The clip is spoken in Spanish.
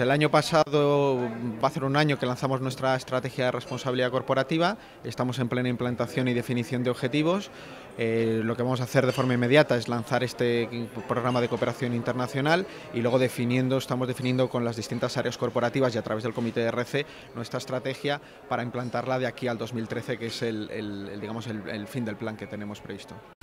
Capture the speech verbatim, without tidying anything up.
El año pasado va a ser un año que lanzamos nuestra estrategia de responsabilidad corporativa, estamos en plena implantación y definición de objetivos. Eh, lo que vamos a hacer de forma inmediata es lanzar este programa de cooperación internacional y luego definiendo, estamos definiendo con las distintas áreas corporativas y a través del comité de R C nuestra estrategia para implantarla de aquí al dos mil trece, que es el, el, el digamos, el, el fin del plan que tenemos previsto.